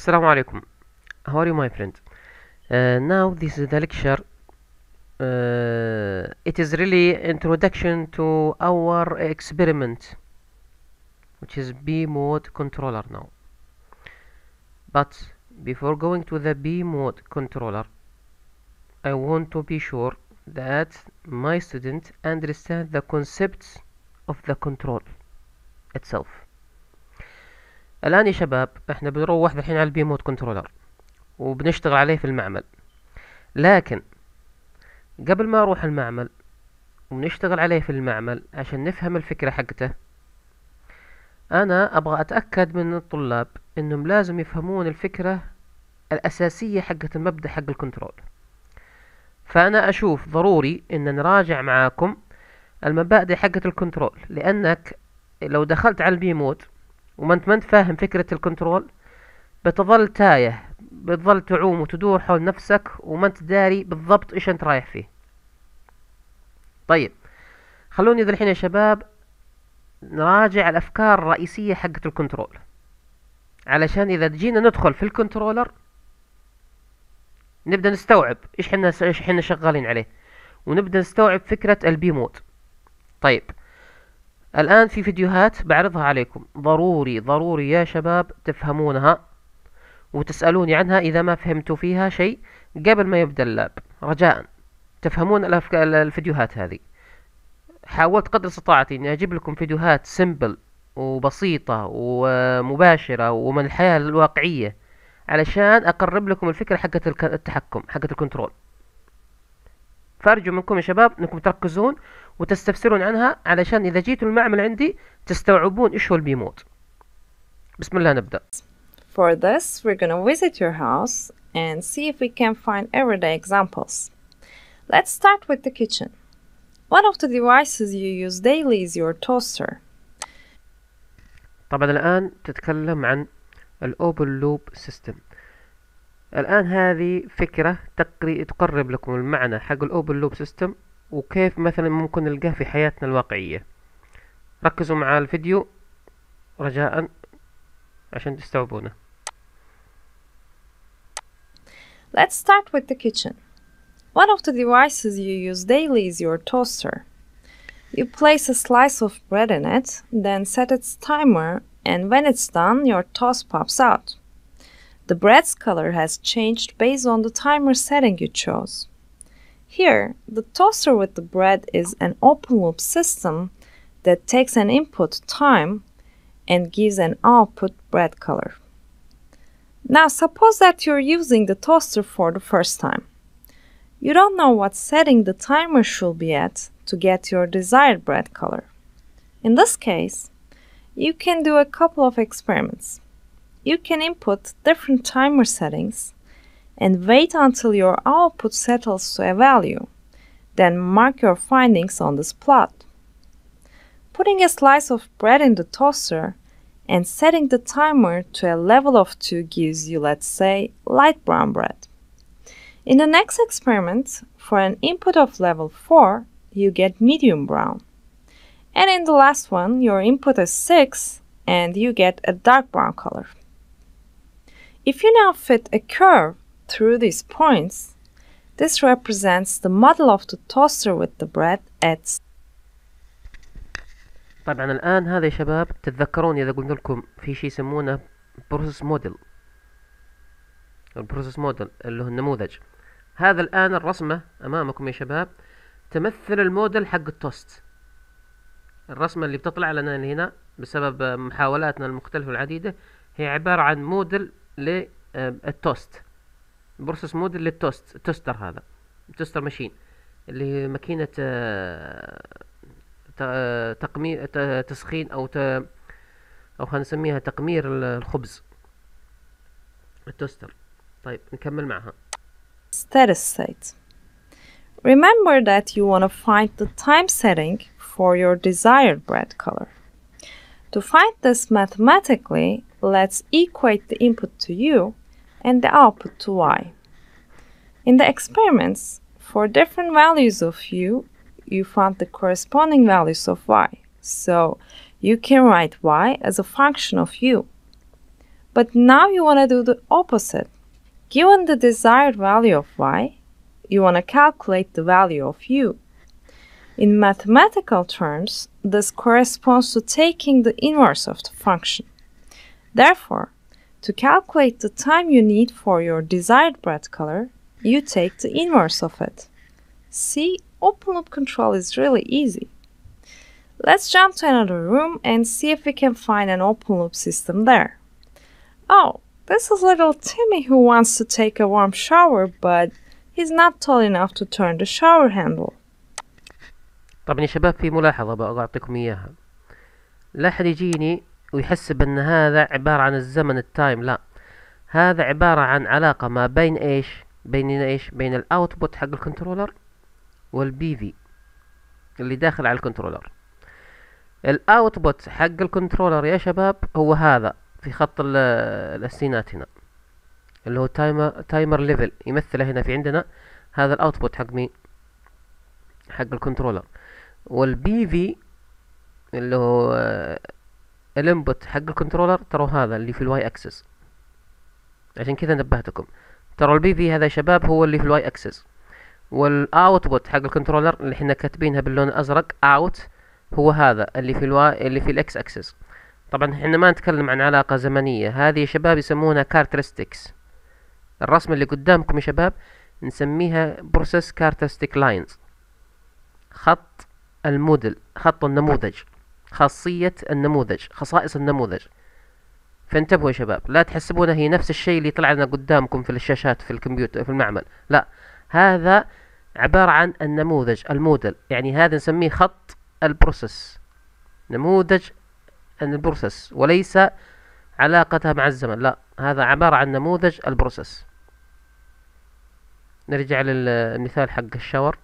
Assalamu alaikum. How are you, my friend? Now this is the lecture. It is really introduction to our experiment, which is B mode controller now. But before going to the B mode controller, I want to be sure that my student understand the concepts of the control itself. الآن يا شباب احنا بنروح الحين على البي مود كنترولر وبنشتغل عليه في المعمل، لكن قبل ما اروح المعمل ونشتغل عليه في المعمل عشان نفهم الفكرة حقته، انا ابغى اتأكد من الطلاب انهم لازم يفهمون الفكرة الاساسية حقة المبدأ حق الكنترول. فانا اشوف ضروري ان نراجع معاكم المبادئ حقة الكنترول، لانك لو دخلت على البي مود وما انت فاهم فكرة الكنترول بتظل تايه، بتظل تعوم وتدور حول نفسك وما انت داري بالضبط ايش انت رايح فيه. طيب خلوني ذا الحين يا شباب نراجع الافكار الرئيسية حقة الكنترول، علشان اذا جينا ندخل في الكنترولر نبدأ نستوعب ايش احنا شغالين عليه، ونبدأ نستوعب فكرة البي مود. طيب الآن في فيديوهات بعرضها عليكم، ضروري يا شباب تفهمونها وتسألوني عنها إذا ما فهمتوا فيها شيء قبل ما يبدأ اللاب. رجاء تفهمون الفيديوهات هذه. حاولت قدر استطاعتي إني أجيب لكم فيديوهات سيمبل وبسيطة ومباشرة ومن الحياة الواقعية، علشان أقرب لكم الفكرة حقة التحكم حقة الكنترول. فأرجو منكم يا شباب أنكم تركزون وتستفسرون عنها، علشان إذا جيتوا المعمل عندي تستوعبون إيش هو البي مود. بسم الله نبدأ. For this, we're gonna visit your house and see if we can find everyday examples. Let's start with the kitchen. One of the devices you use daily is your toaster. طبعا الآن تتكلم عن الأوبن لوب سيستم. الآن هذه فكرة تقرب لكم المعنى حق الأوبن لوب سيستم وكيف مثلا ممكن نلقاه في حياتنا الواقعية. ركزوا مع الفيديو رجاء عشان تستوعبونه. Let's start with the kitchen. One of the devices you use daily is your toaster. You place a slice of bread in it, then set its timer, and when it's done, your toast pops out. The bread's color has changed based on the timer setting you chose. Here, the toaster with the bread is an open-loop system that takes an input time and gives an output bread color. Now suppose that you're using the toaster for the first time. You don't know what setting the timer should be at to get your desired bread color. In this case, you can do a couple of experiments. You can input different timer settings and wait until your output settles to a value, then mark your findings on this plot. Putting a slice of bread in the toaster and setting the timer to a level of 2 gives you, let's say, light brown bread. In the next experiment, for an input of level 4, you get medium brown. And in the last one, your input is 6 and you get a dark brown color. If you now fit a curve through these points, this represents the model of the toaster with the bread at. طبعا الآن هذا يا شباب تتذكرون إذا قلنا لكم في شيء يسمونه بروسيس موديل. البروسيس موديل اللي هو النموذج. هذا الآن الرسمة أمامكم يا شباب تمثل الموديل حق التوست. الرسمة اللي بتطلع لنا هنا بسبب محاولاتنا المختلفة العديدة هي عبارة عن موديل للتوست، بروسيس موديل للتوست. التوستر هذا التوستر ماشين اللي هي ماكينة تسخين أو خلينا نسميها تقمير الخبز، التوستر. طيب نكمل معها. Steady state. Remember that you want to find the time setting for your desired bread color. To find this mathematically, let's equate the input to U and the output to Y. In the experiments, for different values of U, you found the corresponding values of Y. So you can write Y as a function of U. But now you want to do the opposite. Given the desired value of y, you want to calculate the value of u. In mathematical terms, this corresponds to taking the inverse of the function. Therefore, to calculate the time you need for your desired bread color, you take the inverse of it. See, open loop control is really easy. Let's jump to another room and see if we can find an open loop system there. Oh, this is little Timmy who wants to take a warm shower, but he's not tall enough to turn the shower handle. طبعا يا شباب في ملاحظة بقى أعطيكم إياها. لا أحد يجيني ويحسب أن هذا عبارة عن الزمن التايم، لا، هذا عبارة عن علاقة ما بين إيش؟ بين الأوتبوت حق الكنترولر والبي في اللي داخل على الكنترولر. الأوتبوت حق الكنترولر يا شباب هو هذا في خط السينات هنا، اللي هو تايمر ليفل، يمثله هنا في عندنا هذا الأوتبوت حق مين؟ حق الكنترولر. والبي في اللي هو الانبوت حق الكنترولر، ترى هذا اللي في الواي اكسس. عشان كذا نبهتكم، ترى البي في هذا يا شباب هو اللي في الواي اكسس، والاوتبوت حق الكنترولر اللي احنا كاتبينها باللون الازرق اوت هو هذا اللي في اللي في الاكس اكسس. طبعا احنا ما نتكلم عن علاقة زمنية، هذه يا شباب يسمونها كاركترستكس. الرسمة اللي قدامكم يا شباب نسميها بروسيس كاركترستيك لاينز، خط الموديل، خط النموذج، خاصية النموذج، خصائص النموذج. فانتبهوا يا شباب، لا تحسبونها هي نفس الشيء اللي طلع لنا قدامكم في الشاشات في الكمبيوتر في المعمل، لا، هذا عبارة عن النموذج، الموديل، يعني هذا نسميه خط البروسيس، نموذج البروسيس، وليس علاقتها مع الزمن، لا، هذا عبارة عن نموذج البروسيس. نرجع للمثال حق الشاور.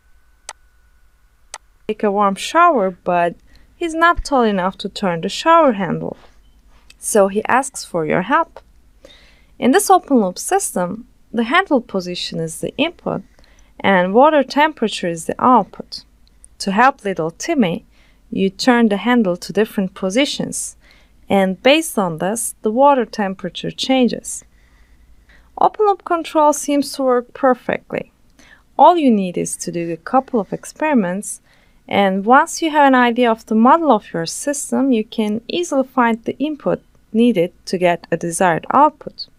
Take a warm shower, but he's not tall enough to turn the shower handle. So he asks for your help. In this open loop system, the handle position is the input and water temperature is the output. To help little Timmy, you turn the handle to different positions, and based on this, the water temperature changes. Open loop control seems to work perfectly. All you need is to do a couple of experiments, and once you have an idea of the model of your system, you can easily find the input needed to get a desired output.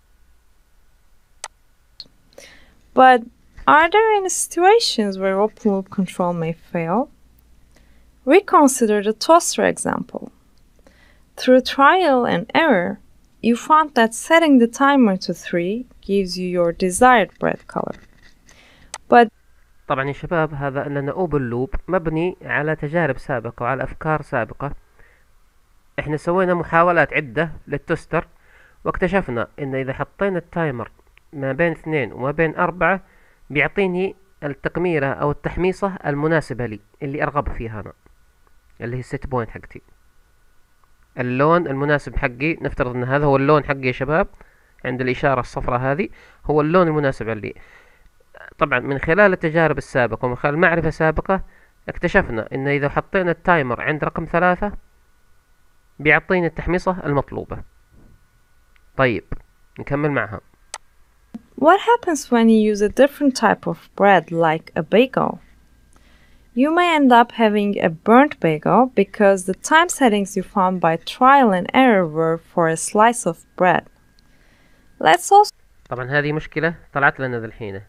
But are there any situations where open loop control may fail? We consider the toaster example. Through trial and error, you found that setting the timer to 3 gives you your desired bread color. But طبعا يا شباب هذا لأن اوبن لوب مبني على تجارب سابقة وعلى أفكار سابقة. احنا سوينا محاولات عدة للتوستر، واكتشفنا ان اذا حطينا التايمر ما بين 2 وما بين 4 بيعطيني التقميرة او التحميصة المناسبة لي اللي ارغب فيها انا، اللي هي السيت بوينت حقتي، اللون المناسب حقي. نفترض ان هذا هو اللون حقي يا شباب، عند الاشارة الصفراء هذه هو اللون المناسب لي. طبعا من خلال التجارب السابقة ومن خلال معرفة سابقة اكتشفنا ان اذا حطينا التايمر عند رقم 3 بيعطيني التحميصة المطلوبة. طيب نكمل معها. what happens when you use a different type of bread like a bagel? You may end up having a burnt bagel because the time settings you found by trial and error were for a slice of bread. Let's also طبعا هذه مشكلة طلعت لنا ذا الحين.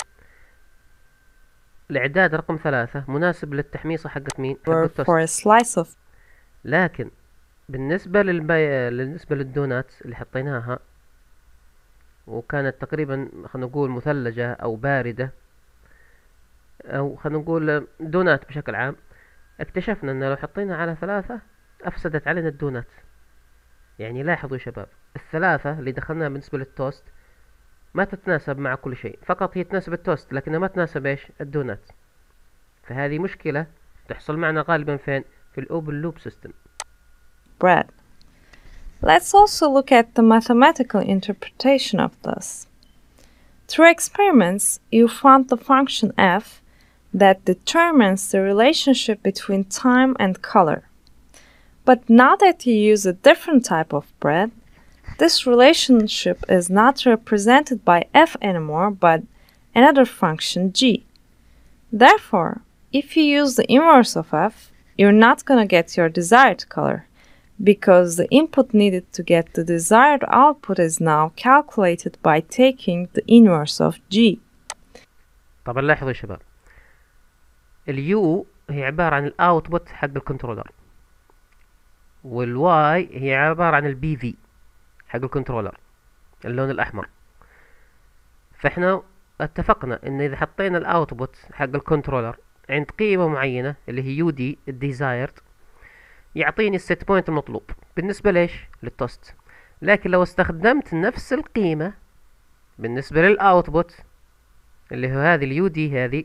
الإعداد رقم 3 مناسب للتحميصة حقت مين؟ حقت for a slice of لكن بالنسبة بالنسبة للدونات اللي حطيناها وكانت تقريبا خلينا نقول مثلجة أو باردة، أو خلينا نقول دونات بشكل عام، اكتشفنا أن لو حطينا على 3 أفسدت علينا الدونات. يعني لاحظوا يا شباب، الثلاثة اللي دخلناها بالنسبة للتوست ما تتناسب مع كل شيء، فقط هي تناسب التوست لكنها ما تناسب ايش؟ الدونات. فهذه مشكلة تحصل معنا غالبا فين؟ في الأوبن لوب سيستم. bread. Let's also look at the mathematical interpretation of this. Through experiments, you found the function f that determines the relationship between time and color. But now that you use a different type of bread, This relationship is not represented by f anymore, but another function g. Therefore, if you use the inverse of f, you're not going to get your desired color, because the input needed to get the desired output is now calculated by taking the inverse of g. طبعا لاحظوا يا شباب، اليو هي عبارة عن الاوتبوت حق الكنترولر، والواي هي عبارة عن البي في حق الكنترولر اللون الاحمر. فاحنا اتفقنا ان اذا حطينا الاوتبوت حق الكنترولر عند قيمة معينة اللي هي يو دي الديزايرد، يعطيني السيت بوينت المطلوب بالنسبة ليش؟ للتوست. لكن لو استخدمت نفس القيمة بالنسبة للاوتبوت اللي هو هذه اليو دي، هذه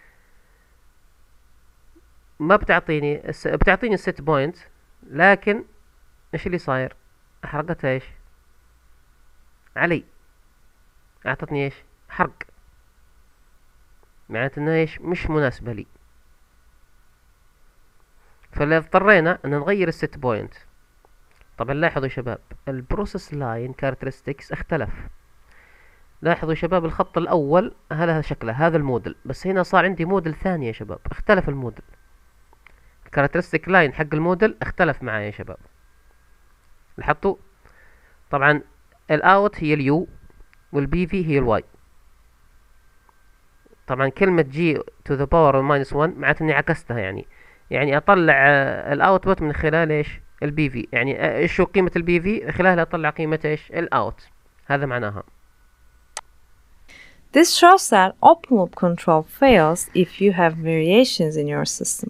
ما بتعطيني بتعطيني السيت بوينت، لكن ايش اللي صاير؟ احرقتها ايش علي؟ اعطتني ايش؟ حرق، معناته انها ايش؟ مش مناسبة لي. فلا اضطرينا ان نغير السيت بوينت. طبعا لاحظوا يا شباب البروسيس لاين كاركترستكس اختلف. لاحظوا يا شباب الخط الاول هذا شكله هذا الموديل، بس هنا صار عندي موديل ثاني يا شباب، اختلف الموديل. الكاركترستيك لاين حق الموديل اختلف معايا يا شباب. لاحظتوا؟ طبعا الاوت هي اليو والبي في هي الواي. طبعا كلمة جي تو ذا باور ماينس 1 معناته اني عكستها، يعني اطلع الاوتبوت من خلال ايش؟ البي في. يعني ايش هو قيمة البي في؟ خلالها اطلع قيمة ايش؟ الاوت. هذا معناها. This shows that open loop control fails if you have variations in your system.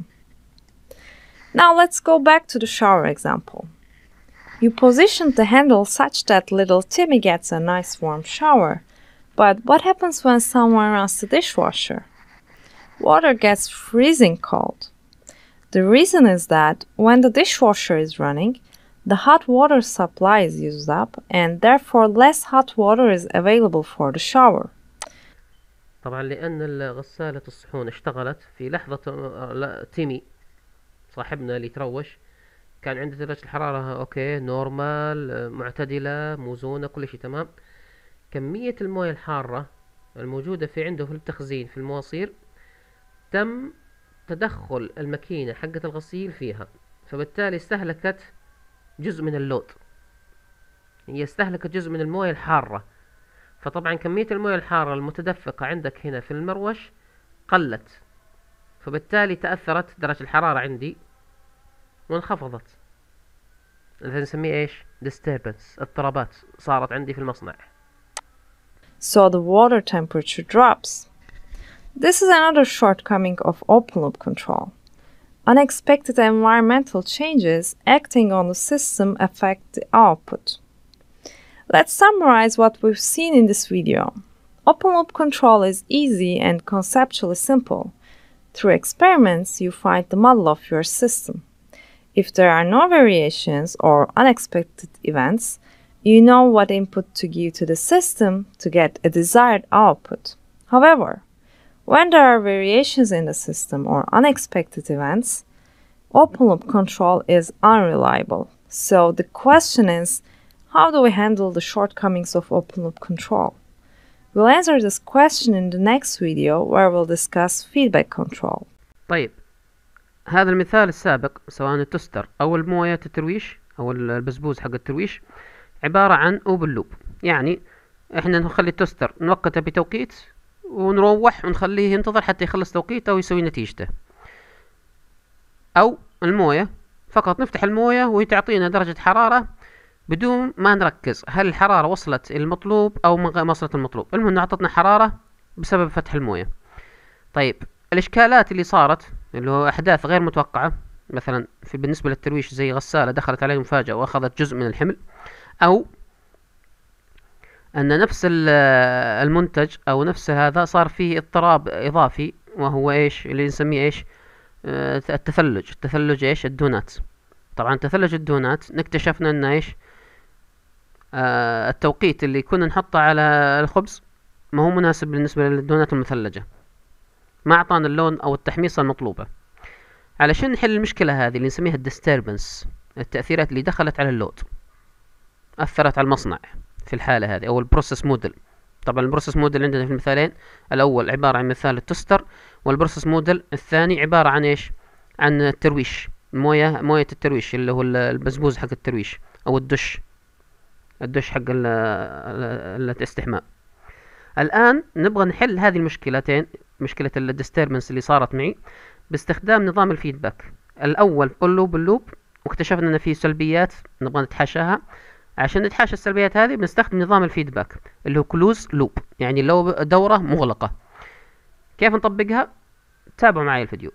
Now let's go back to the shower example. You positioned the handle such that little Timmy gets a nice warm shower, but what happens when someone runs the dishwasher? Water gets freezing cold. The reason is that when the dishwasher is running, the hot water supply is used up, and therefore less hot water is available for the shower. طبعا لأن غسالة الصحون اشتغلت في لحظة، تيمي صاحبنا اللي تروش كان عنده درجة الحرارة اوكي نورمال معتدلة موزونة كل شيء تمام. كمية الموية الحارة الموجودة في عنده في التخزين في المواسير تم تدخل الماكينة حقة الغسيل فيها، فبالتالي استهلكت جزء من اللود، هي استهلكت جزء من الموية الحارة. فطبعا كمية الموية الحارة المتدفقة عندك هنا في المروش قلت، فبالتالي تأثرت درجة الحرارة عندي وانخفضت. هذا نسميه ايش؟ disturbance، اضطرابات صارت عندي في المصنع. So the water temperature drops. This is another shortcoming of open loop control. Unexpected environmental changes acting on the system affect the output. Let's summarize what we've seen in this video. Open loop control is easy and conceptually simple. Through experiments, you find the model of your system. If there are no variations or unexpected events, you know what input to give to the system to get a desired output. However, when there are variations in the system or unexpected events, open loop control is unreliable. So the question is, how do we handle the shortcomings of open loop control? We'll answer this question in the next video where we'll discuss feedback control. طيب هذا المثال السابق سواء التوستر او الموية الترويش او البزبوز حق الترويش عبارة عن اوبن لوب. يعني احنا نخلي التوستر نوقته بتوقيت ونروح ونخليه ينتظر حتى يخلص توقيته ويسوي نتيجته، او الموية فقط نفتح الموية وتعطينا درجة حرارة بدون ما نركز هل الحرارة وصلت المطلوب او ما وصلت المطلوب، المهم اعطتنا حرارة بسبب فتح الموية. طيب الاشكالات اللي صارت اللي هو احداث غير متوقعة، مثلا بالنسبة للترويش زي غسالة دخلت عليه مفاجأة واخذت جزء من الحمل، او ان نفس المنتج او نفس هذا صار فيه اضطراب اضافي وهو ايش اللي نسميه ايش؟ التثلج ايش؟ الدونات. طبعا تثلج الدونات نكتشفنا ان ايش؟ التوقيت اللي كنا نحطه على الخبز ما هو مناسب بالنسبة للدونات المثلجة، ما اعطانا اللون او التحميصة المطلوبة. علشان نحل المشكلة هذه اللي نسميها الديستربنس، التأثيرات اللي دخلت على اللود، أثرت على المصنع في الحالة هذه، أو البروسيس موديل. طبعا البروسيس موديل عندنا في المثالين، الأول عبارة عن مثال التوستر، والبروسيس موديل الثاني عبارة عن إيش؟ عن الترويش، موية الترويش اللي هو البزبوز حق الترويش، أو الدش حق الاستحمام. الآن نبغى نحل هذه المشكلتين، مشكلة الديستربنس اللي صارت معي باستخدام نظام الفيدباك. الأول باللوب، واكتشفنا أن في سلبيات نبغى نتحاشاها. عشان نتحاشى السلبيات هذه بنستخدم نظام الفيدباك اللي هو كلوز لوب، يعني لو دورة مغلقة. كيف نطبقها؟ تابعوا معي الفيديو.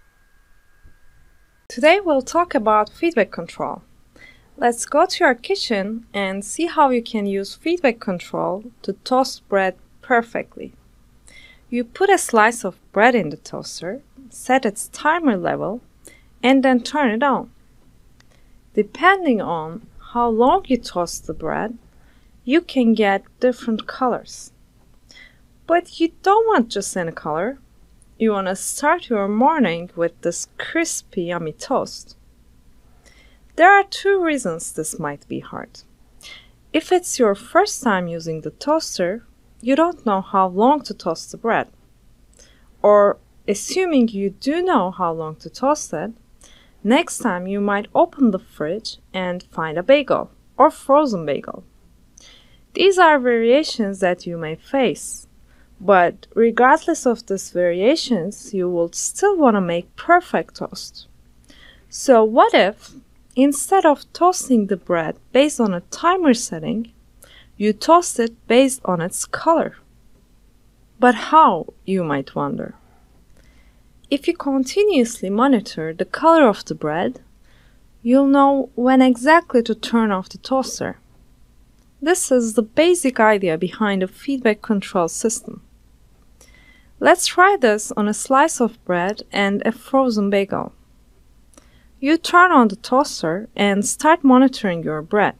Today we'll talk about feedback control. Let's go to your kitchen and see how you can use feedback control to toast bread perfectly. You put a slice of bread in the toaster, set its timer level, and then turn it on. Depending on how long you toast the bread, you can get different colors. But you don't want just any color. You want to start your morning with this crispy, yummy toast. There are two reasons this might be hard. If it's your first time using the toaster, you don't know how long to toast the bread. Or, assuming you do know how long to toast it, next time you might open the fridge and find a bagel or frozen bagel. These are variations that you may face, but regardless of these variations, you will still want to make perfect toast. So what if, instead of toasting the bread based on a timer setting, you toast it based on its color? But how, you might wonder? If you continuously monitor the color of the bread, you'll know when exactly to turn off the toaster. This is the basic idea behind a feedback control system. Let's try this on a slice of bread and a frozen bagel. You turn on the toaster and start monitoring your bread.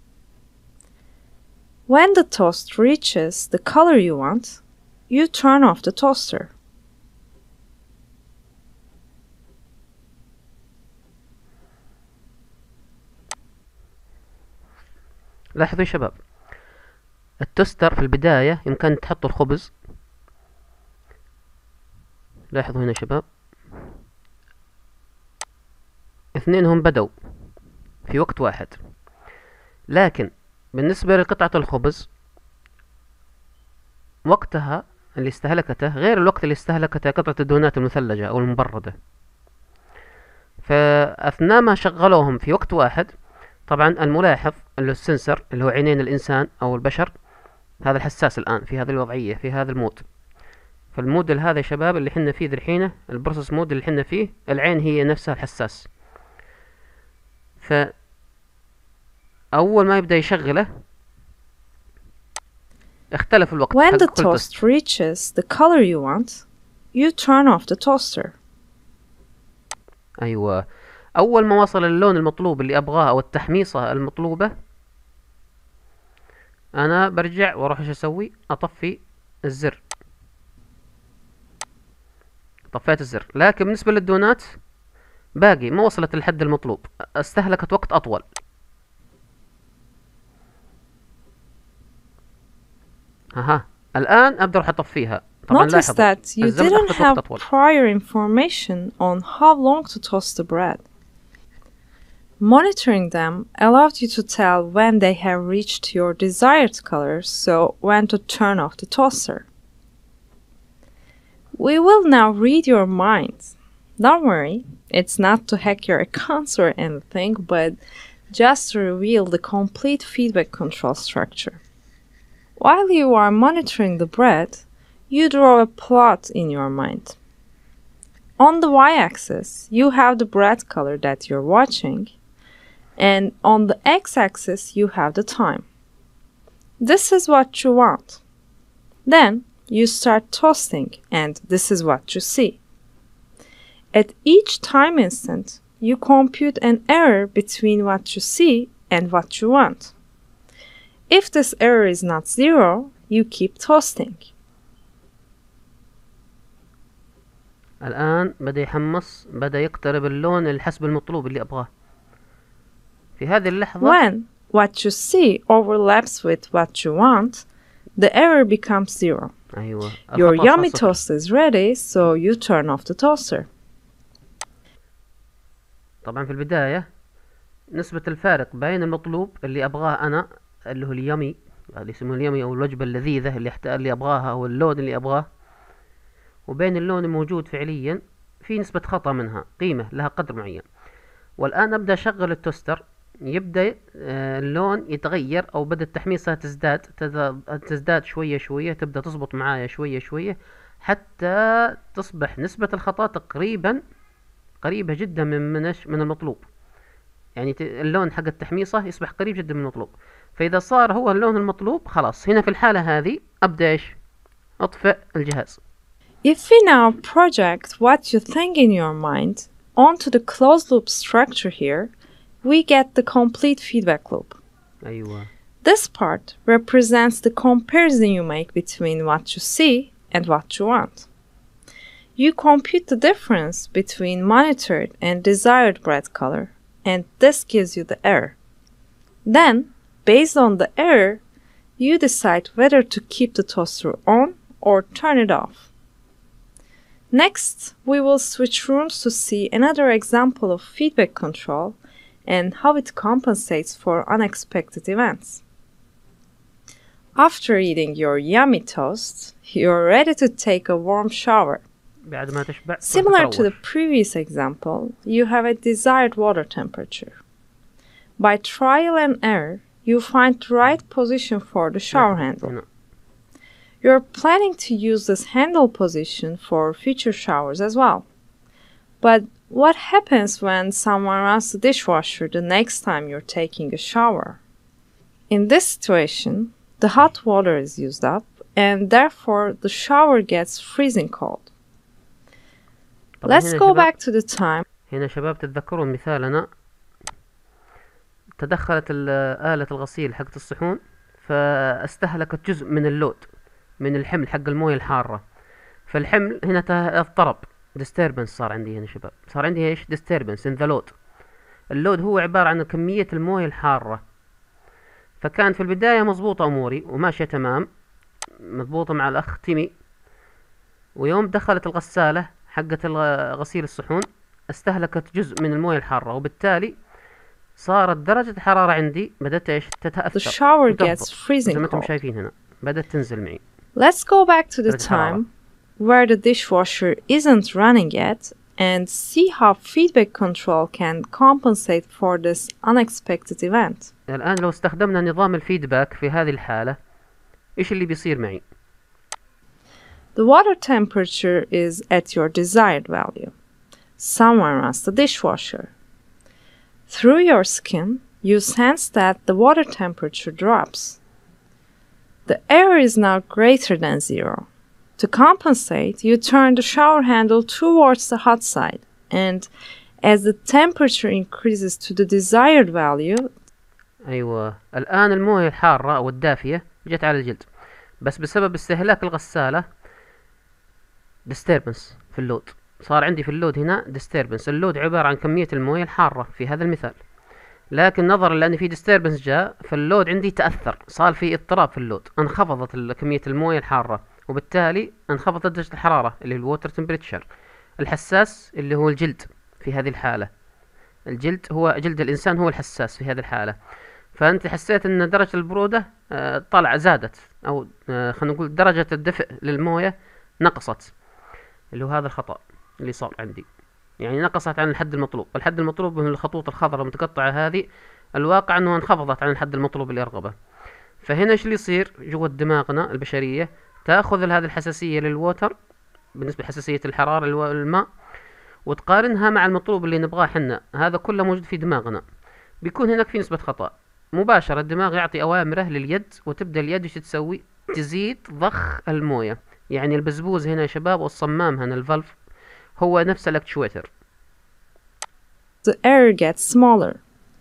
When the toast reaches the color you want, you turn off the toaster. لاحظوا يا شباب، التوستر في البداية يمكن تحطوا الخبز. لاحظوا هنا يا شباب، اثنينهم بدوا في وقت واحد، لكن بالنسبة لقطعة الخبز وقتها اللي استهلكته غير الوقت اللي استهلكته قطعة الدونات المثلجة أو المبردة. فأثناء ما شغلوهم في وقت واحد، طبعا الملاحظ اللي هو السنسر اللي هو عينين الإنسان أو البشر، هذا الحساس الآن في هذه الوضعية في هذا المود. فالموديل هذا يا شباب اللي حنا فيه دحين، البروسيس مود اللي حنا فيه، العين هي نفسها الحساس. فأول ما يبدأ يشغله اختلف الوقت. When the toast reaches the color you want, you turn off the toaster. أيوة، أول ما وصل اللون المطلوب اللي أبغاه أو التحميصة المطلوبة، أنا برجع وأروح إيش أسوي؟ أطفي الزر. طفيت الزر، لكن بالنسبة للدونات باقي ما وصلت للحد المطلوب، استهلكت وقت أطول. الآن أبدأ أروح أطفيها. Notice that you didn't have prior information on how long to toast the bread. Monitoring them allowed you to tell when they have reached your desired color, so when to turn off the toaster. We will now read your mind. Don't worry, it's not to hack your accounts or anything, but just to reveal the complete feedback control structure. While you are monitoring the bread, you draw a plot in your mind. On the y-axis, you have the bread color that you're watching, and on the x-axis, you have the time. This is what you want. Then, you start toasting, and this is what you see. At each time instant, you compute an error between what you see and what you want. If this error is not zero, you keep toasting. الآن بدأ يحمص، بدأ يقترب اللون الحسب المطلوب اللي أبغاه. في هذه اللحظة When what you see overlaps with what you want, the error becomes 0. أيوة. Your الخطأ yummy صار صفر. toast is ready, so you turn off the toaster. طبعا في البداية نسبة الفارق بين المطلوب اللي أبغاه أنا اللي هو اليمي، اللي يسمونه اليمي أو الوجبة اللذيذة اللي أبغاها أو اللون اللي أبغاه، وبين اللون الموجود فعليا في نسبة خطأ منها، قيمة لها قدر معين. والآن أبدأ أشغل التوستر، يبدأ اللون يتغير أو بدأت تحميصها تزداد شوية شوية، تبدأ تزبط معايا شوية شوية حتى تصبح نسبة الخطأ تقريبا قريبة جدا من المطلوب. يعني اللون حق التحميصة يصبح قريب جدا من المطلوب. فإذا صار هو اللون المطلوب خلاص، هنا في الحالة هذه أبدأ أطفئ الجهاز. If we now project what you think in your mind onto the closed loop structure here, we get the complete feedback loop. أيوة. This part represents the comparison you make between what you see and what you want. You compute the difference between monitored and desired bread color, and this gives you the error. Then, based on the error, you decide whether to keep the toaster on or turn it off. Next, we will switch rooms to see another example of feedback control and how it compensates for unexpected events. After eating your yummy toast, you're ready to take a warm shower. بعد ما تشبع Similar to the previous example, you have a desired water temperature. By trial and error, you find the right position for the shower handle. You're planning to use this handle position for future showers as well. But what happens when someone runs the dishwasher the next time you're taking a shower? In this situation, the hot water is used up, and therefore the shower gets freezing cold. Let's go back to the time. هنا شباب تتذكرون مثالنا، تدخلت آلة الغسيل حقت الصحون فاستهلكت جزء من اللود من الحمل حق المويه الحارة، فالحمل هنا اضطرب، disturbance صار عندي هنا شباب، صار عندي ايش disturbance in the load. اللود هو عبارة عن كمية المويه الحارة. فكانت في البداية مضبوطة أموري وماشية تمام، مضبوطة مع الأخ تيمي، ويوم دخلت الغسالة حقت غسيل الصحون استهلكت جزء من المويه الحارة، وبالتالي صارت درجة الحرارة عندي بدأت ايش تتأثر. The shower gets freezing زي ما انتم cold. شايفين هنا بدأت تنزل معي. Let's go back to the time where the dishwasher isn't running yet and see how feedback control can compensate for this unexpected event. الآن لو استخدمنا نظام الفيدباك في هذه الحالة إيش اللي بيصير معي؟ The water temperature is at your desired value. Someone runs the dishwasher. Through your skin, you sense that the water temperature drops. The error is now greater than 0. To compensate, you turn the shower handle towards the hot side, and as the temperature increases to the desired value. أيوة، الآن الموية الحارة أو الدافية جت على الجلد، بس بسبب استهلاك الغسالة disturbance في اللود. صار عندي في اللود هنا disturbance. اللود عبارة عن كمية الموية الحارة في هذا المثال، لكن نظرا لأن في disturbance جاء فاللود عندي تأثر، صار في اضطراب في اللود، انخفضت كمية الموية الحارة، وبالتالي انخفضت درجة الحرارة اللي هو الووتر تمبريتشر. الحساس اللي هو الجلد في هذه الحالة، الجلد هو جلد الإنسان هو الحساس في هذه الحالة، فأنت حسيت أن درجة البرودة زادت، أو خلينا نقول درجة الدفء للموية نقصت، اللي هو هذا الخطأ اللي صار عندي، يعني نقصت عن الحد المطلوب. الحد المطلوب من الخطوط الخضراء المتقطعة هذه، الواقع أنه انخفضت عن الحد المطلوب اللي أرغبه. فهنا إيش اللي يصير جوا دماغنا البشرية؟ تأخذ هذه الحساسية للووتر بالنسبة لحساسية الحرارة الماء، وتقارنها مع المطلوب اللي نبغاه حنا، هذا كله موجود في دماغنا. بيكون هناك في نسبة خطأ مباشرة، الدماغ يعطي أوامره لليد، وتبدأ اليد ايش تسوي؟ تزيد ضخ الموية. يعني البزبوز هنا يا شباب والصمام هنا الفالف هو نفس الاكتشويتر. The error gets smaller.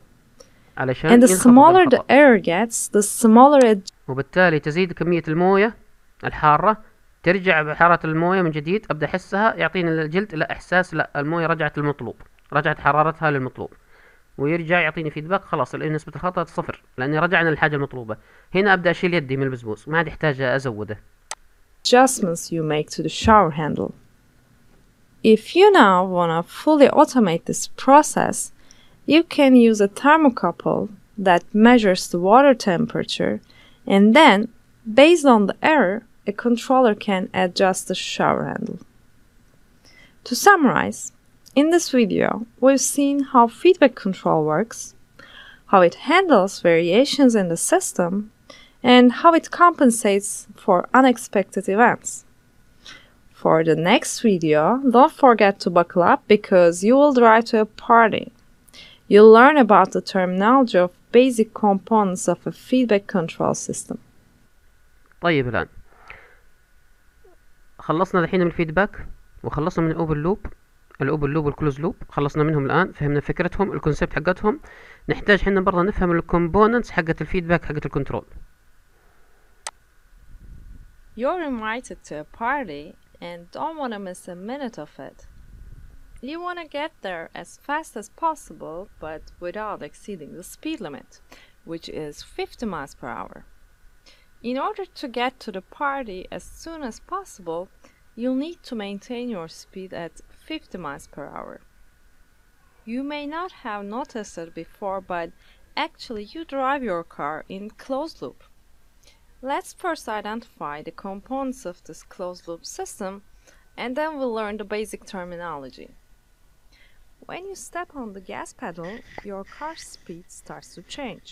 علشان And the smaller the error gets, the smaller it. وبالتالي تزيد كمية الموية الحارة، ترجع بحرارة الموية من جديد، أبدأ أحسها، يعطيني الجلد لا إحساس لا الموية رجعت للمطلوب، رجعت حرارتها للمطلوب. ويرجع يعطيني فيدباك، خلاص نسبة الخطأ صفر لأني رجعنا للحاجة المطلوبة. هنا أبدأ أشيل يدي من البسبوس، ما عاد يحتاج أزوده. Adjustments you make to the shower handle. If you now want to fully automate this process, you can use a thermocouple that measures the water temperature, and then, based on the error, a controller can adjust the shower handle. To summarize, in this video, we've seen how feedback control works, how it handles variations in the system, and how it compensates for unexpected events. For the next video, don't forget to buckle up because you will drive to a party. You'll learn about the terminology of basic components of a feedback control system. طيب الآن خلصنا الحين من الفيدباك، وخلصنا من الأوبن لوب والكلوز لوب، خلصنا منهم الآن، فهمنا فكرتهم، الكونسيبت حقتهم. نحتاج حنا برضه نفهم الكومبوننتس حقت الفيدباك حقت الكنترول. You're invited to a party and don't want to miss a minute of it. You want to get there as fast as possible, but without exceeding the speed limit, which is 50 miles per hour. In order to get to the party as soon as possible, you'll need to maintain your speed at 50 miles per hour. You may not have noticed it before, but actually you drive your car in closed loop. Let's first identify the components of this closed loop system, and then we'll learn the basic terminology. When you step on the gas pedal, your car's speed starts to change.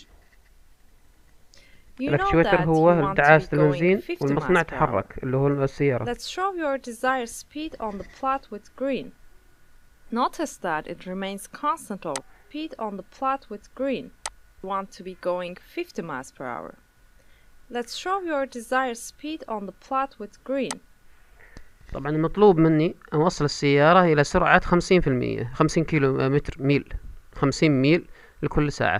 You know that you want to be going 50 miles per hour. Let's show your desired speed on the plot with green. Notice that it remains constant over speed on the plot with green. You want to be going 50 miles per hour. Let's show your desired speed on the plot with green. طبعا المطلوب مني أوصل السيارة إلى سرعة 50%، 50 كيلومتر ميل، 50 ميل لكل ساعة.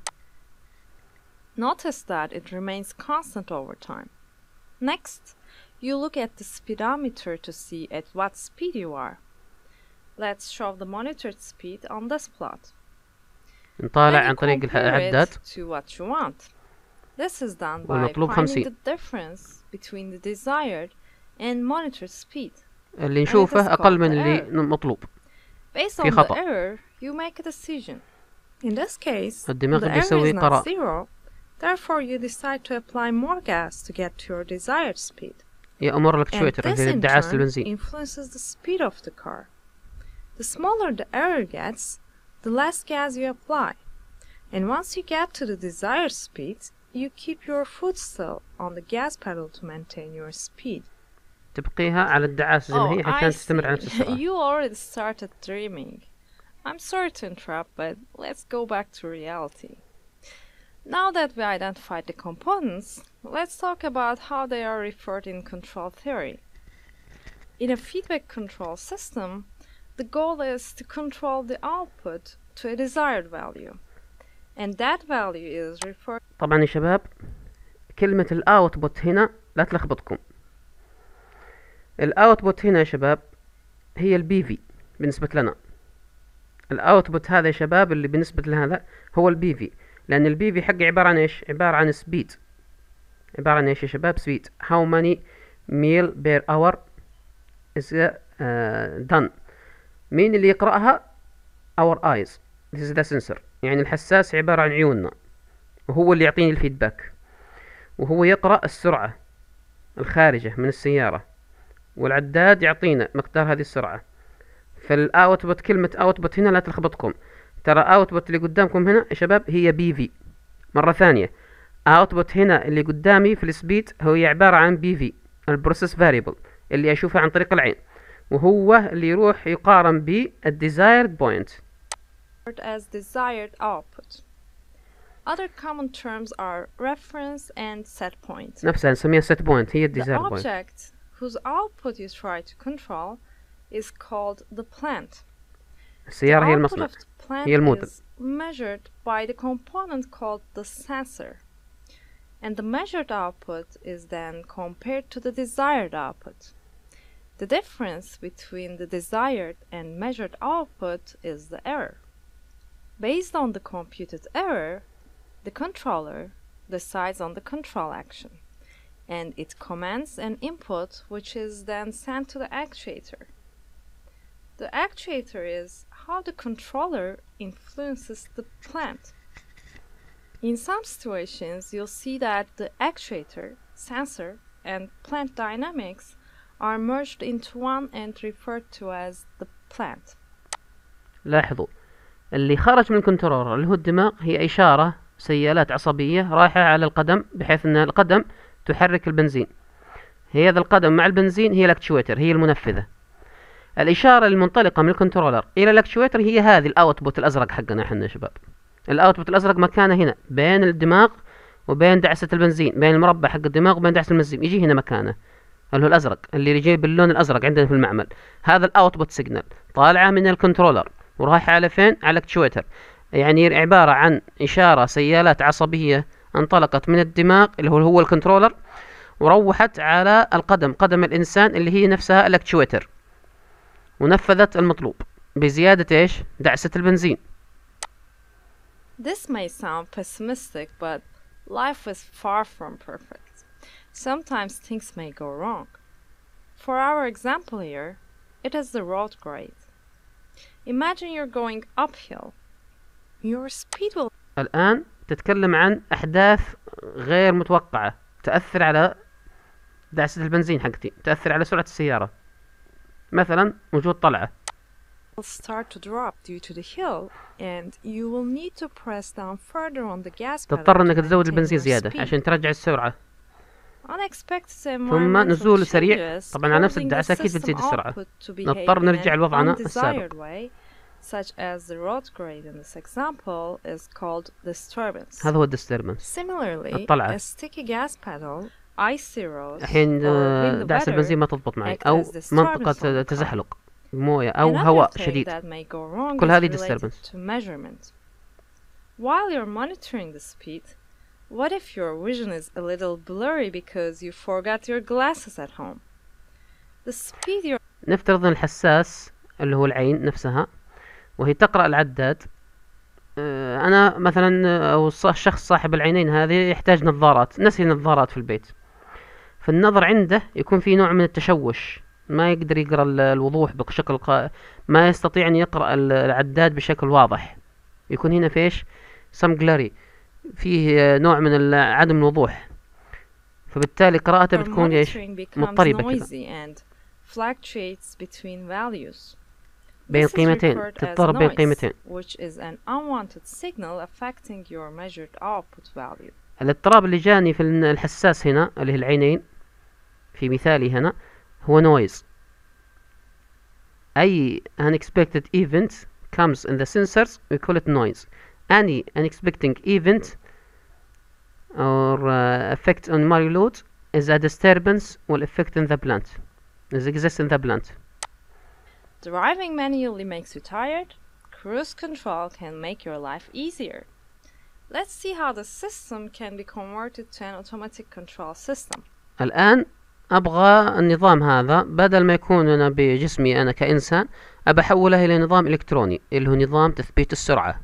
Notice that it remains constant over time. Next, you look at the speedometer to see at what speed you are. Let's show the monitored speed on this plot. نطالع عن طريق العداد. To what you want. This is done by finding the difference between the desired and monitored speed. اللي نشوفه أقل من اللي مطلوب. Based on the error, you make a decision. In this case, the error is not zero. Therefore, you decide to apply more gas to get to your desired speed. And this in turn influences the speed of the car. The smaller the error gets, the less gas you apply. And once you get to the desired speed, you keep your foot still on the gas pedal to maintain your speed. تبقيها على الدعاسة زي ما هي حتى تستمر على نفس السرعة. You already started dreaming. I'm sorry to interrupt, but let's go back to reality. Now that we identified the components, let's talk about how they are referred in control theory. In a feedback control system, the goal is to control the output to a desired value. And that value is referred. طبعا يا شباب كلمة الاوتبوت هنا لا تلخبطكم. الاوتبوت هنا يا شباب هي البي في بالنسبة لنا. الاوتبوت هذا يا شباب اللي بالنسبة لهذا هو البي في، لأن البي في حقي عبارة عن ايش؟ عبارة عن سبيد. عبارة عن ايش يا شباب؟ سبيد. How many mile per hour is done. مين اللي يقرأها؟ our eyes. This is the sensor. يعني الحساس عبارة عن عيوننا، وهو اللي يعطيني الفيدباك، وهو يقرأ السرعة الخارجة من السيارة، والعداد يعطينا مقدار هذه السرعة. فالاوتبوت كلمة اوتبوت هنا لا تلخبطكم، ترى اوتبوت اللي قدامكم هنا يا شباب هي بي في. مرة ثانية اوتبوت هنا اللي قدامي في السبيد هي عبارة عن بي في، البروسيس فاريبل اللي اشوفها عن طريق العين، وهو اللي يروح يقارن بالديزايرد بوينت as desired output. Other common terms are reference and set point. نفسها نسميها set point، هي الديزايرد بوينت. The object whose output you try to control is called the plant. السيارة هي المصنع، هي الموديل. is measured by the component called the sensor. And the measured output is then compared to the desired output. The difference between the desired and measured output is the error. Based on the computed error, the controller decides on the control action, and it commands an input which is then sent to the actuator. The actuator is how the controller influences the plant. In some situations, you'll see that the actuator, sensor, and plant dynamics are merged into one and referred to as the plant. لاحظوا اللي خرج من الكنترولر اللي هو الدماغ هي إشارة سيالات عصبية رايحة على القدم، بحيث أن القدم تحرك البنزين. هذا القدم مع البنزين هي الاكتشويتر، هي المنفذة. الإشارة المنطلقة من الكنترولر إلى الاكتشويتر هي هذه الأوتبوت الأزرق حقنا احنا يا شباب. الأوتبوت الأزرق مكانه هنا بين الدماغ وبين دعسة البنزين، بين المربع حق الدماغ وبين دعسة البنزين، يجي هنا مكانه اللي هو الأزرق اللي يجي باللون الأزرق عندنا في المعمل. هذا الأوتبوت سيجنال طالعة من الكنترولر ورايحة على فين؟ على الاكتشويتر. يعني عبارة عن إشارة سيالات عصبية انطلقت من الدماغ اللي هو الكنترولر وروحت على القدم، قدم الإنسان اللي هي نفسها الاكتشويتر، ونفذت المطلوب بزيادة إيش؟ دعسة البنزين. This may sound pessimistic, but life is far from perfect. Sometimes things may go wrong. For our example here, it is the road grade. Imagine you're going uphill. Your speed will... الآن تتكلم عن أحداث غير متوقعة تأثر على دعسة البنزين حقتي، تأثر على سرعة السيارة. مثلا وجود طلعة. start to drop due to the hill and you will need to press down further on the gas pedal. تضطر انك تزود البنزين زيادة عشان ترجع السرعة. ثم نزول سريع طبعا على نفس الدعسة أكيد بتزيد السرعة. نضطر نرجع لوضعنا السابق. Such as the road grade in this example is called disturbance. هذا هو disturbance. Similarly, الطلعة. a sticky gas pedal, icy roads, الحين دعسة البنزين ما تضبط معي أو منطقة تزحلق موية أو هواء شديد، كل هذه disturbance. While you're monitoring the speed, what if your vision is a little blurry because you forgot your glasses at home? The speed you're... نفترض أن الحساس اللي هو العين نفسها وهي تقرأ العداد. أنا مثلا أو الشخص صاحب العينين هذه يحتاج نظارات، نسي نظارات في البيت، فالنظر عنده يكون في نوع من التشوش، ما يقدر يقرأ الوضوح بشكل ما يستطيع أن يقرأ العداد بشكل واضح، يكون هنا فيش some glary، فيه نوع من عدم الوضوح، فبالتالي قراءته بتكون ايش؟ مضطربة كذا بين قيمتين، تضطرب بين قيمتين. الاضطراب اللي جاني في الحساس هنا اللي هي العينين في مثالي هنا هو noise. أي unexpected event comes in the sensors we call it noise. Any unexpected event or effect on my load is a disturbance will affect in the plant, exists in the plant. Driving manually makes you tired. Cruise control can make your life easier. Let's see how the system can be converted to an automatic control system. الآن أبغى النظام هذا بدل ما يكون أنا بجسمي أنا كإنسان أبى أحوله إلى نظام إلكتروني اللي هو نظام تثبيت السرعة.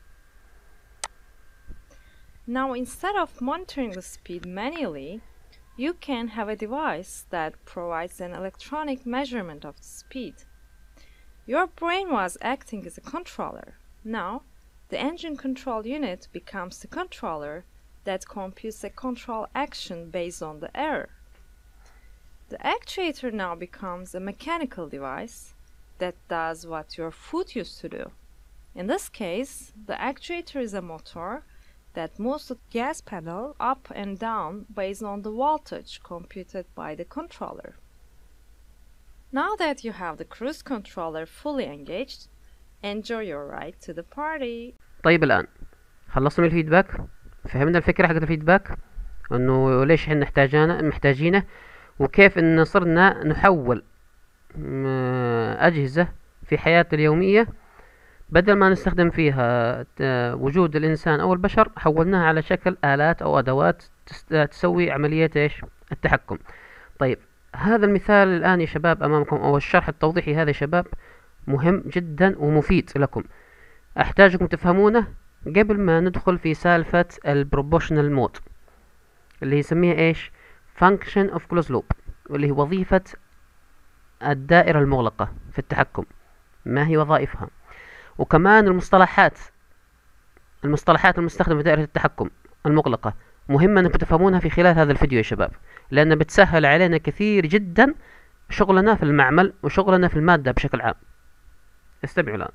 Now instead of monitoring the speed manually, you can have a device that provides an electronic measurement of the speed. Your brain was acting as a controller. Now, the engine control unit becomes the controller that computes a control action based on the error. The actuator now becomes a mechanical device that does what your foot used to do. In this case, the actuator is a motor that moves the gas pedal up and down based on the voltage computed by the controller. Now that you have the cruise controller fully engaged, enjoy your ride to the party. طيب الآن خلصنا من الفيدباك، فهمنا الفكرة حقت الفيدباك انه ليش احنا محتاجينه وكيف ان صرنا نحول أجهزة في حياتنا اليومية بدل ما نستخدم فيها وجود الإنسان أو البشر حولناها على شكل آلات أو أدوات تسوي عملية إيش؟ التحكم. طيب هذا المثال الآن يا شباب أمامكم أو الشرح التوضيحي هذا يا شباب مهم جدا ومفيد لكم. أحتاجكم تفهمونه قبل ما ندخل في سالفة البروبوشنال مود اللي يسميها إيش؟ function of closed loop، واللي هي وظيفة الدائرة المغلقة في التحكم، ما هي وظائفها، وكمان المصطلحات المستخدمة في دائرة التحكم المغلقة مهمة أنكم تفهمونها في خلال هذا الفيديو يا شباب، لأنها بتسهل علينا كثير جدا شغلنا في المعمل وشغلنا في المادة بشكل عام. استمعوا الآن.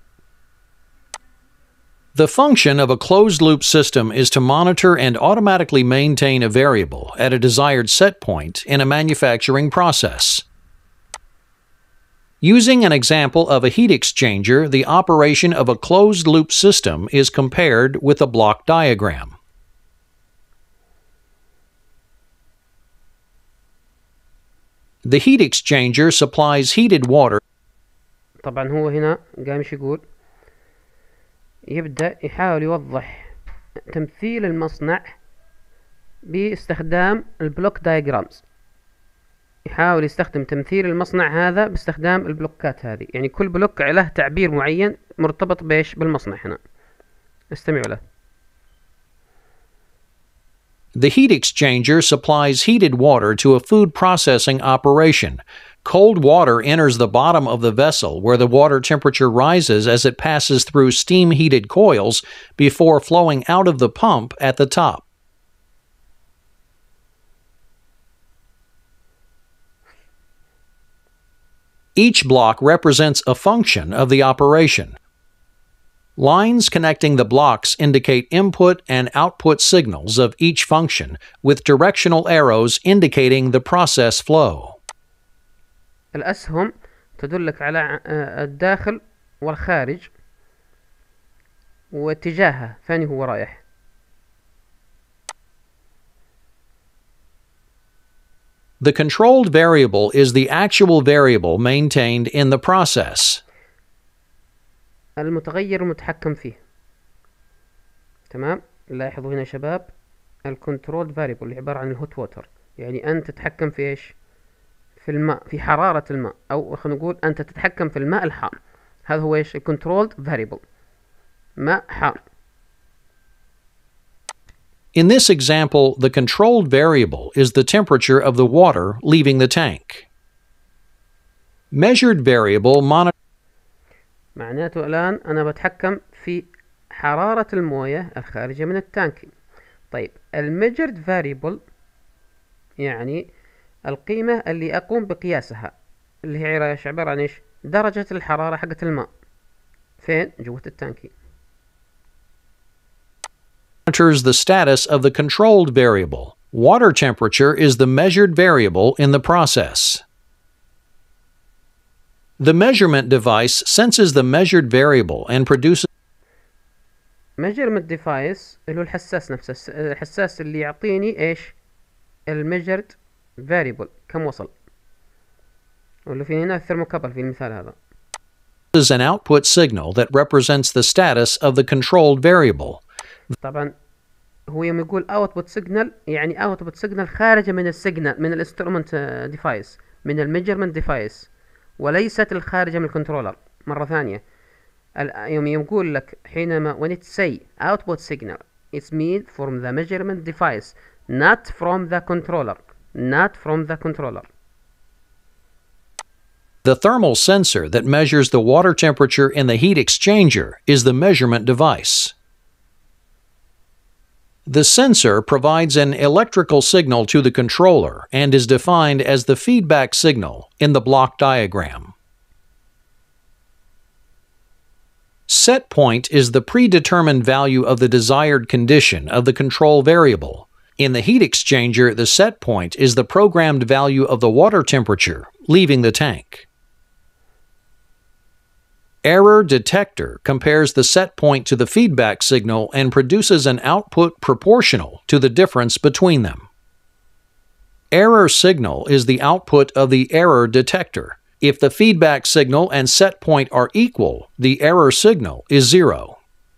The function of a closed-loop system is to monitor and automatically maintain a variable at a desired set point in a manufacturing process. Using an example of a heat exchanger, the operation of a closed-loop system is compared with a block diagram. The heat exchanger supplies heated water. طبعا هو هنا قام يقول يبدأ يحاول يوضح تمثيل المصنع باستخدام البلوك دايجرامز، يحاول يستخدم تمثيل المصنع هذا باستخدام البلوكات هذه، يعني كل بلوك له تعبير معين مرتبط بإيش؟ بالمصنع هنا. استمعوا له. The heat exchanger supplies heated water to a food processing operation. Cold water enters the bottom of the vessel where the water temperature rises as it passes through steam-heated coils before flowing out of the pump at the top. Each block represents a function of the operation. Lines connecting the blocks indicate input and output signals of each function, with directional arrows indicating the process flow. الأسهم تدلك على الداخل والخارج واتجاهه ثاني هو رايح. The controlled variable is the actual variable maintained in the process. المتغير المتحكم فيه. تمام؟ لاحظوا هنا يا شباب الكنترول فاريبل اللي عبارة عن الهوت ووتر، يعني أنت تتحكم في إيش؟ في الماء، في حرارة الماء، أو خلينا نقول أنت تتحكم في الماء الحار. هذا هو إيش؟ الكنترول فاريبل، ماء حار. In this example, the controlled variable is the temperature of the water leaving the tank. Measured variable معناته الآن أنا بتحكم في حرارة الموية الخارجة من التانك. طيب الميجرد فاريبل يعني القيمة اللي أقوم بقياسها، اللي هي عبارة عن إيش؟ درجة الحرارة حقة الماء فين؟ جوة التانكي. monitors the status of the controlled variable. Water temperature is the measured variable in the process. The measurement device senses the measured variable and produces measurement device اللي هو الحساس نفسه، الحساس اللي يعطيني إيش؟ الميجرد variable كم وصل، واللي في هنا الثرموكابل في المثال هذا. is an output signal that represents the status of the controlled variable. طبعا هو يوم يقول output signal يعني output signal خارجة من السيجنال، من الانسترومنت ديفايس، من الميجرمنت ديفايس، وليست الخارجة من الكنترولر. مرة ثانية يوم يقول لك حينما when it say output signal it's made from the measurement device not from the controller. The thermal sensor that measures the water temperature in the heat exchanger is the measurement device. The sensor provides an electrical signal to the controller and is defined as the feedback signal in the block diagram. Set point is the predetermined value of the desired condition of the control variable. In the heat exchanger, the set point is the programmed value of the water temperature leaving the tank. Error detector compares the set point to the feedback signal and produces an output proportional to the difference between them. Error signal is the output of the error detector. If the feedback signal and set point are equal, the error signal is 0.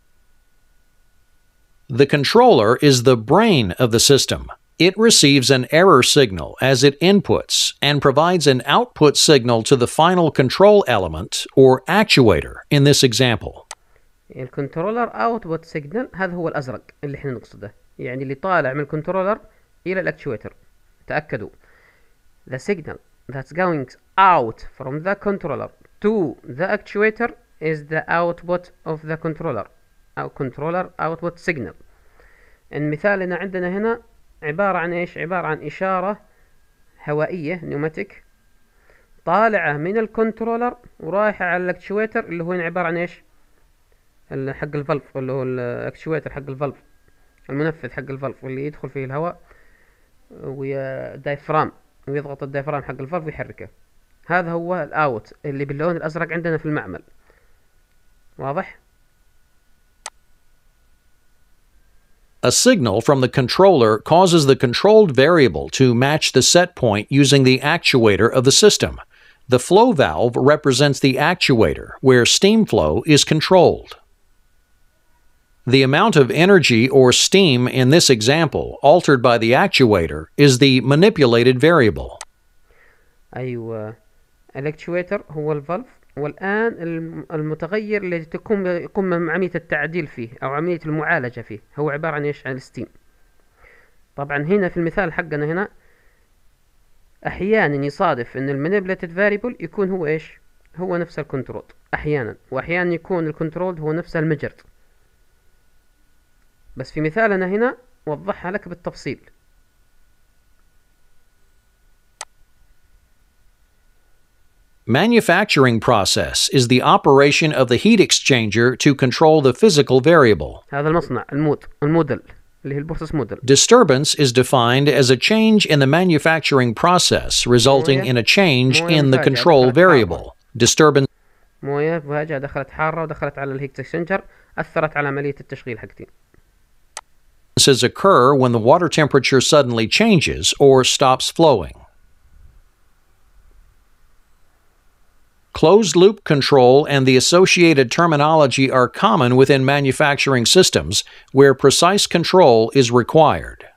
The controller is the brain of the system. It receives an error signal as it inputs and provides an output signal to the final control element or actuator in this example. الكنترولر اوتبوت سيجنال هذا هو الازرق اللي احنا نقصده، يعني اللي طالع من الكنترولر الى الاكتويتر. تأكدوا the signal that's going out from the controller to the actuator is the output of the controller أو controller output signal. المثال عندنا هنا عبارة عن إيش؟ عبارة عن إشارة هوائية نيوماتيك طالعة من الكنترولر ورايحة على الاكتويتر اللي هو عبارة عن إيش؟ حق الفالف، اللي هو الاكتويتر حق الفالف، المنفذ حق الفالف اللي يدخل فيه الهواء ويا دايفرام ويضغط الدايفرام حق الفالف ويحركه. هذا هو الاوت اللي باللون الازرق عندنا في المعمل. واضح؟ A signal from the controller causes the controlled variable to match the set point using the actuator of the system. The flow valve represents the actuator, where steam flow is controlled. The amount of energy or steam in this example, altered by the actuator, is the manipulated variable. أيوة، الاكتويتر هو الفالف، والآن المتغير الذي يقوم عملية التعديل فيه أو عملية المعالجة فيه هو عبارة عن إيش؟ عن الستيم. طبعا هنا في المثال حقنا هنا أحيانا يصادف إن المانيبيوليتد فاريبل يكون هو إيش؟ هو نفس الكنترول أحيانا، وأحيانا يكون الكنترول هو نفس المجرد. بس في مثالنا هنا وضحها لك بالتفصيل. Manufacturing process is the operation of the heat exchanger to control the physical variable. هذا المصنع الموديل اللي هي البروسيس موديل. Disturbance is defined as a change in the manufacturing process resulting in a change in the control variable. Disturbance مويه فجأة دخلت حارة ودخلت على الهيت اكسشينجر، أثرت على عملية التشغيل حقتي. occur when the water temperature suddenly changes or stops flowing. Closed-loop control and the associated terminology are common within manufacturing systems where precise control is required.